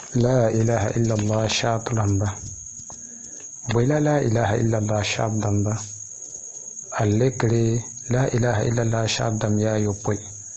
لا إله إلا الله شاب لمبا ولا لا إله إلا الله شاب دمبا اللكري لا إله إلا الله شاب دم يا يبوي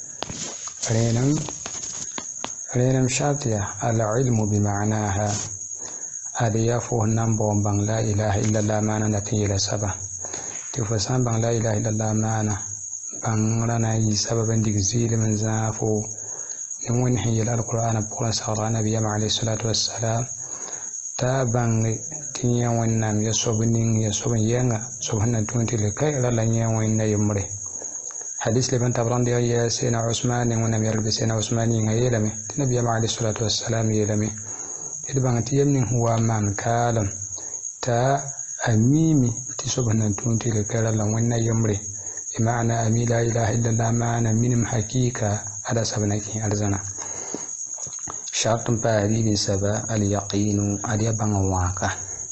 رينم شاتيا العلم بمعناها هذه يفوه نمبو بان لا إله إلا الله مانا نتيجة سبا تفسان بان لا إله إلا الله مانا بان لنا سببا ديكزيل من زافو نمون حي القرآن بقرآن سغرى نبي عليه الصلاة والسلام تابان تنيا ونام يصوبنين يصوبن ينغ سبحانه تونتي لكي لا ينوين يمري حديث لبن تبران دي يا سينا عثمان ونم يربي سينا عثمان يلمي النبي عليه الصلاة والسلام يلمي تبان تيمن هو من كالم تا أميمي تسبحانه تونتي لكي لا يمري بمعنى أمي لا إله إلا الله معنى من حقيقة على سبناكي أرزنا شرط باري سبا اليقين أدي بانواكا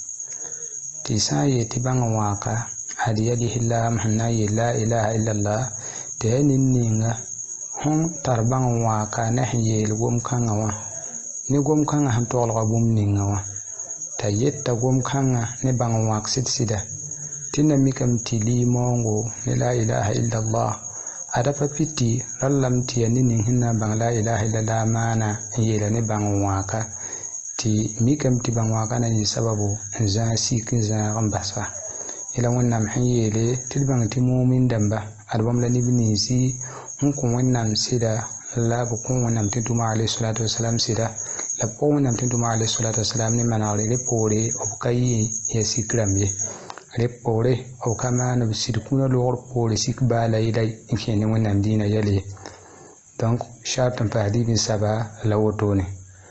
تساي تبانواكا أدي يده الله محناي لا إله إلا الله تهنينينا هم تربانواكا نحيي الغم كانوا نغم كانا هم تولغبوم نينوا تيت تغم كانا نبانواك سيدا tina mikam tili mongo ni la ilaha illallah ada papiti rallam tiya ninin hinna bang la ilaha illallah mana yela ni bang waka ti mikam ti bang waka na ni sababu za sikin za gambasa ila wannan hanyele til bang ti mu'min damba albam la ni binisi hun kun wannan sida la bu kun wannan ti tuma alayhi salatu wassalam sida la ko wannan ti tuma alayhi salatu wassalam ni manare le pore obukai ya sikramye repore au kama na bisidkuna lor pore sik bala ilay inkene wannan dina yale donc shartan fahdi bin saba lawotone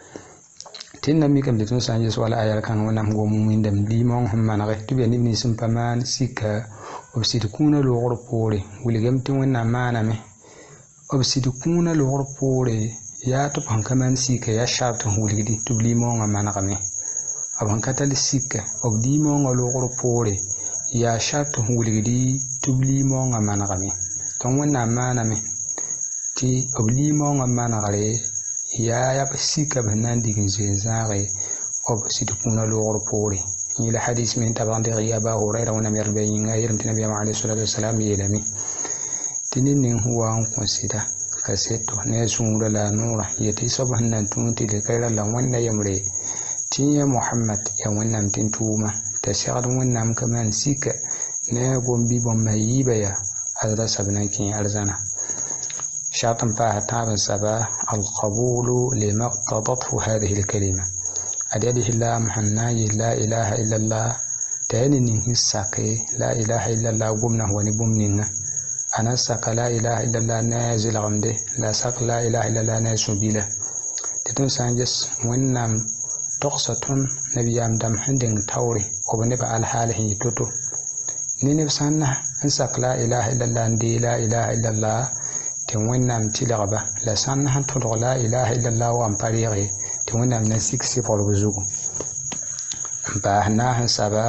tinna mi kam bitun sanje so wala ayal kan wannan go mumin dam limon hamana ga tube ni ni sum paman sika bisidkuna lor pore wuligam tin wannan mana me bisidkuna lor pore ya to pankaman sika ya shartan wuligidi tube limon amana ga me aban katal sika obdi mo ngalo pore ya shartu wuligidi tubli mo ngamana kami ton wonna mana me ti obli mo ngamana gare ya sika banan digin zare ob sidukuna lo pore ni la hadith min tabandi ghiyaba hurayra wa namir bayin ayrim nabiy alayhi salatu wassalam yelami tinin huwa on consider kaseto ne sumura la nura yati sabahan tunti de kayra la wonna yamre tiya Muhammad ya wannan tintuma ta shagar wannan kaman sika ne gombi bon mai baya azra sabnakin arzana shatan fa taban saba alqabulu lima qadathu hadhihi alkalima adadihi la muhanna la ilaha illa allah tayinin hisake la ilaha illa allah gumna wani bumninga ana saka la ilaha illa allah nazil amde la saka la ilaha illa allah nasubila tetun sanjes wannan toqsatun nabiyam dam handing tawri obane ba al halihi toto nini sanna ansak la ilaha illallah ndi la ilaha illallah tin wannan tilaba la sanna han to la ilaha illallah wa ampariye tin wannan na 6 for buzugo ba hana han saba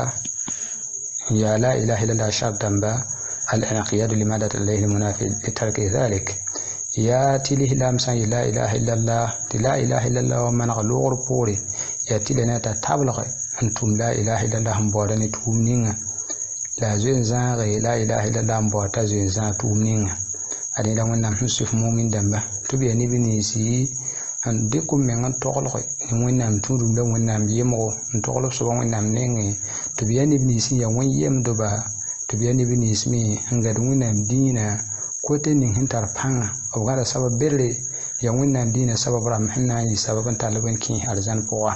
ya la ilaha illallah shabdan ba al inqiyad limada alayhi munafi tarki dhalik ya tilih lam san la ilaha illallah la ilaha illallah wa man ghalur puri يأتي لنا تتبلغ أنتم لا إله إلا الله مبارني تومنين لا زين زان غي لا إله إلا الله مبارتا زين زان تومنين أدي لما نمسف مؤمن دمبا تبي أني بنيسي عندكم من تغلق وين نام تودم لو وين نام يمغو تغلق سبحان وين نام نينغي تبي أني بنيسي يا وين يم دبا تبي أني بنيسمي هنقد وين نام دينا كوتين هنتر بحنا أو غير سبب بري يا وين نام دينا سبب رحمنا سبب طالبين كي أرزان بوا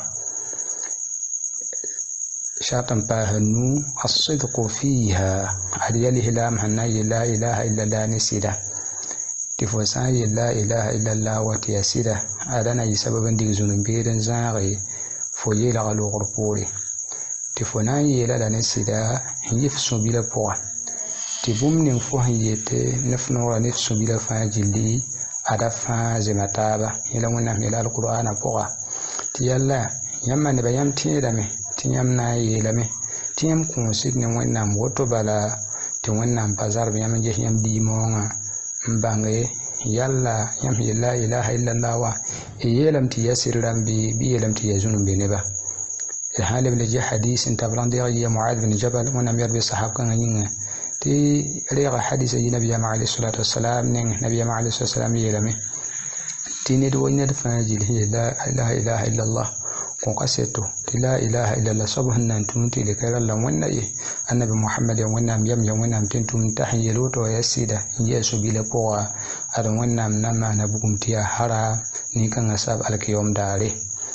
شاطن باهنو الصدق فيها عديله لا مهناي لا إله إلا الله نسيدا تفوساي لا إله إلا الله وتياسيدا أدانا يسبب دي زنبيرن زاغي فويي لغلو غربوري تفوناي لا نسيدا يفسو بلا بوا تبوم نفوه يتي نفنورا نفسو بلا فاجلي أدفا زمتابا إلا ونحن إلى القرآن بوا تيالا يما نبيام تيدامي tiyam na yelame tiyam kunsit ne wannan woto bala ti wannan bazar yam je yam di monga mbange yalla yam la ilaha illallah wa yelam ti yasir rambi bi yelam ti yazunum bi neba الحال من جه حديث انت بلندي يا معاذ بن جبل ونم يربي الصحابة كان ينغ تي ريغا حديث النبي عليه الصلاة والسلام نبي عليه الصلاة والسلام يلمه تيني دو وين فاجل هي لا إله إلا الله وقسيته لا إله إلا الله سبحانه أنتم تلك الله وين النبي محمد وين يم وين تنتم تحيلوت ويسيدا يسوع بلا قوة هذا وين نما نبكم تيا حرا نيكان أصاب على يوم داري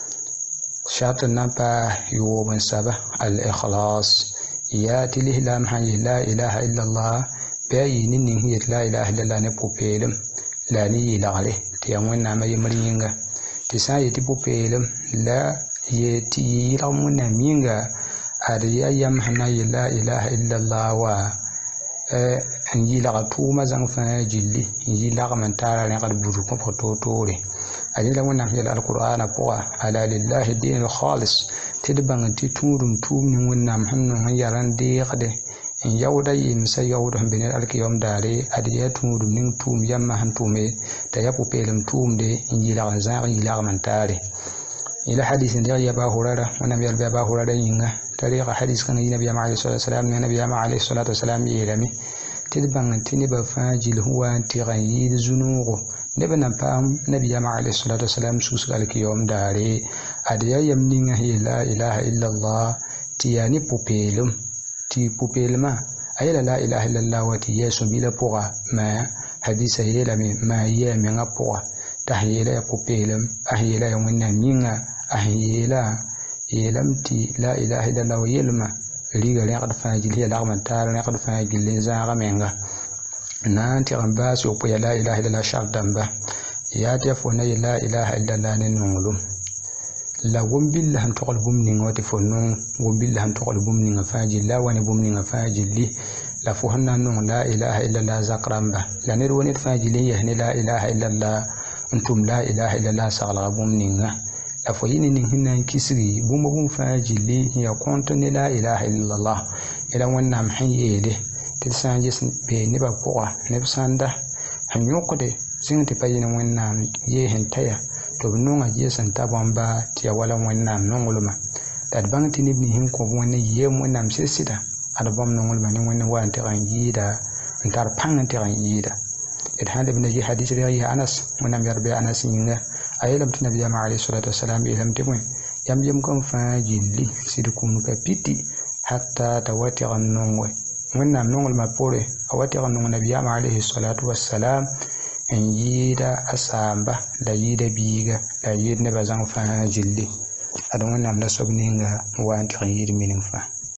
شرط نبا يوم سبع الإخلاص ياتي له لا إله إلا الله بأين هي لا إله إلا الله نبوبيلم لا ني لغله تيامون نما يمرينغا تساي تبوبيلم لا يتي لامون مينغا أريا يمحنا لا إله إلا الله و أنجي لغتو مزان فاجلي أنجي لغ من تارا لغد بروكم فتوتوري أجل لمن في القرآن قوة على لله الدين الخالص تدبان تتورم توم ونام حنو يران ديقده إن يودا يمسا يودهم بين الكيوم داري أدي تورم نين توم يما هنتومي تيابو بيلم توم دي إن يلاغ زاغ يلاغ من تاري إلى حديث دي يبا هرارة ونبي يبا هرارة ينغا طريقة حديث كان النبي عليه الصلاة والسلام النبي عليه الصلاة والسلام يلمي تدبان تنبا فاجل هو انتغييد زنوغو نبنا بام نبي عليه الصلاة والسلام سوس قالك يوم داري أديا يمنين هي لا إله إلا الله تياني بوبيلم تي بوبيلما أي لا إله إلا الله وتي يسوع بلا بوغا ما حديث هي لمي ما هي من بوغا تحيي لا بوبيلم أهي لا يومنا مينا أهي لا يلمتي لا إله إلا الله ويلما ريغا لقد فاجل هي لغم تار لقد فاجل لزاغ منغا نانتي غنباس وقيا لا إله إلا الله شرط دنبا ياتي فوني لا إله إلا الله ننولم لا ومبيل هم تقل بومنين وتفنون ومبيل هم تقل بومنين فاجل لا وني بومنين فاجل لي لا فهنا نون لا إله إلا الله زقرامبا لا نروني فاجل يهني لا إله إلا الله أنتم لا إله إلا الله سغلا بومنين لا فهيني هنا كسري بوم فاجل لي هي كونتني لا إله إلا الله إلى ونام حييده تلسان جسم بنبا بوغا نبساندا هنيوكودي سنتي باينا وينام يهن تايا تبنونga جيسان تابامبا تيا ولا وينام نونغلما تادبانتي نبني هنكو وين يم وينام سيسيدا أدبام نونغلما نين وين تغان يدا انتار بان تغان يدا الحال ابن جي حديث رأي أنس ونام يربي أنس ينغا أيلم تنبي عليه الصلاة والسلام إلم تبوين يم كم فاجلي سيدكم كبيتي حتى تواتي غنونغوي ونام نونغل مابوري أواتي غنونغ نبي عليه الصلاة والسلام إن يدا أسامبا لا يدا بيغا لا يدا نبزان فاجلي أدوان نام نصب نينغا وانتي غير منين فا